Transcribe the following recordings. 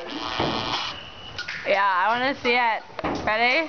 Yeah, I want to see it. Ready?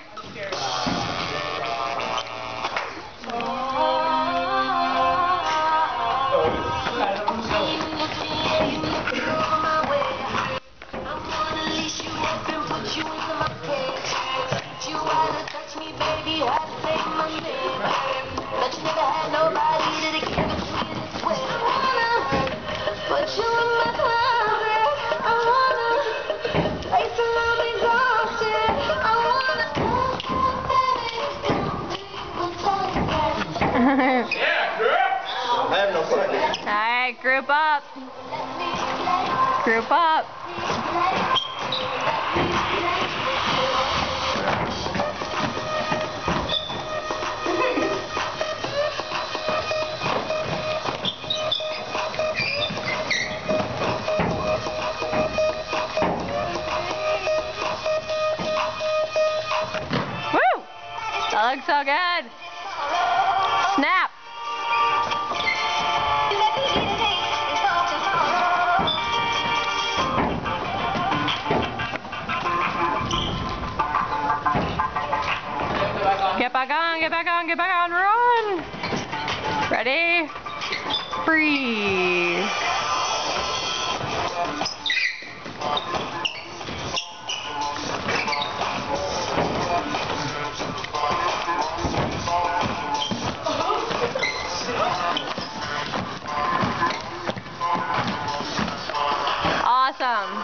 Yeah, group! I have no fucking. Alright, group up. Group up. Woo! That looks so good. Snap. Get back on, get back on, get back on, run! Ready? Freeze! Awesome!